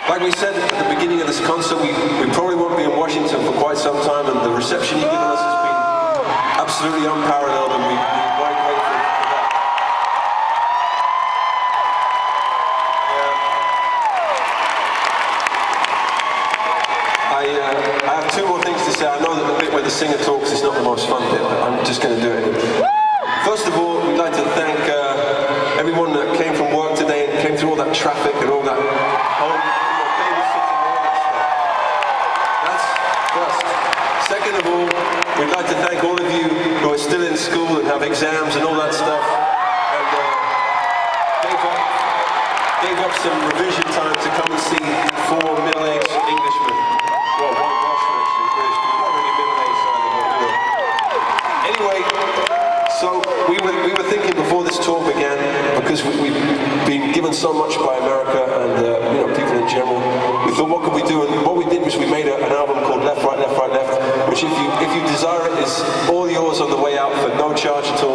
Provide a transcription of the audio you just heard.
Like we said at the beginning of this concert, we probably won't be in Washington for quite some time, and the reception you've given us has been absolutely unparalleled, and we're quite grateful for that. I have two more things to say. I know that the bit where the singer talks is not the most fun bit, but I'm just going to do it. First of all, we'd like to thank everyone that came from work today and came through all that traffic and all that babysitting and all that stuff. That's first. Second of all, we'd like to thank all of you who are still in school and have exams and all that stuff, and gave up some revision time to come and see four middle-aged Englishmen. Well, one Welshman actually, British, but not really middle-aged either, but we were. Anyway, so we were thinking before this tour began, because we've been given so much by America and people in general, we thought, what could we do? And what we did was we made an album called Left, Right, Left, Right, Left, which if you desire it is all yours on the way out for no charge at all.